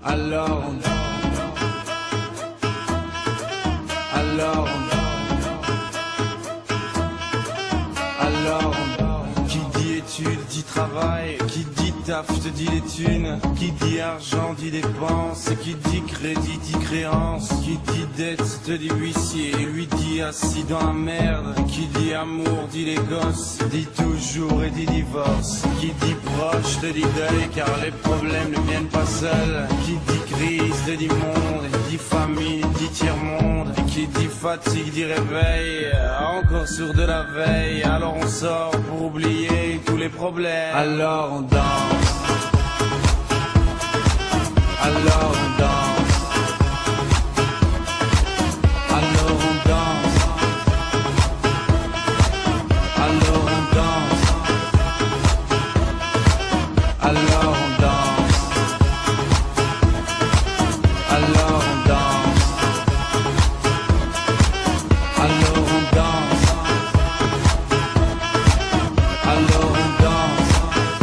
Alors on Alors qui dit études dit travail, qui dit taf te dit les thunes, qui dit argent dit dépenses, qui dit crédit dit créance, qui dit dette te dit huissier, lui dit assis dans la merde, qui dit amour dit les gosses, dit toujours et dit divorce, qui dit proche te dit deuil car les problèmes ne viennent pas seuls, qui dit crise te dit monde, dit famille dit tiers-monde, qui dit fatigue dit réveil, encore sourd de la veille, alors on sort pour oublier tous les problèmes. Alors on danse, alors on danse, alors on danse, alors on danse, alors on danse, alors on danse, alors on danse, alors on danse,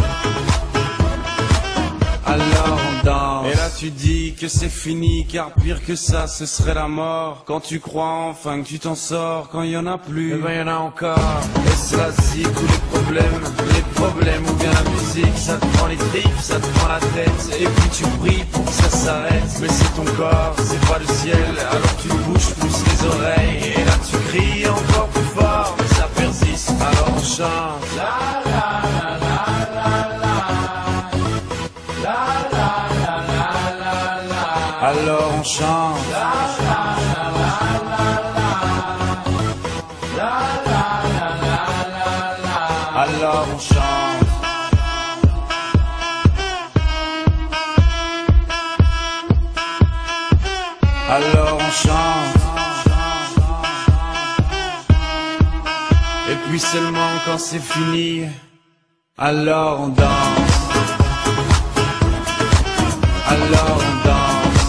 alors on danse. Et là tu dis que c'est fini, car pire que ça ce serait la mort. Quand tu crois enfin que tu t'en sors, quand il y en a plus, eh ben y en a encore. Et cela dit tous les problèmes ou bien la musique, ça te prend les tripes, ça te prend la tête. Et puis tu pries pour que ça s'arrête, mais c'est ton corps, c'est pas le ciel. Alors tu bouges plus les oreilles, et là tu cries encore plus fort, mais ça persiste. Alors on chante. Alors on chante. Alors on chante. Alors on chante. Et puis seulement quand c'est fini, alors on danse. Alors on danse.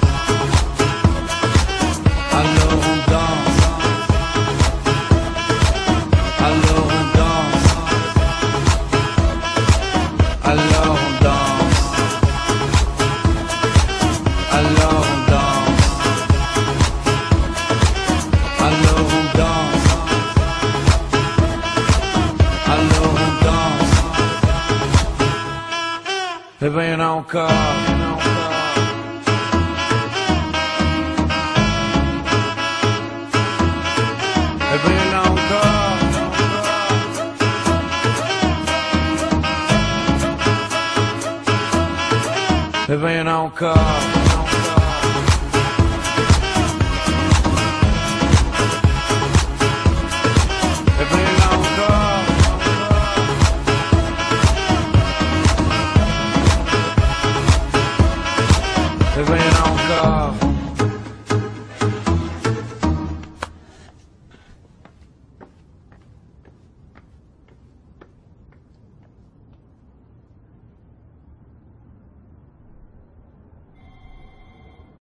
Alors on danse. Alors on danse. Alors on danse. Alors on danse. Alors on danse. Alors on danse. Eh ben y'en a encore. Eh ben y'en a encore. Eh ben y'en a encore.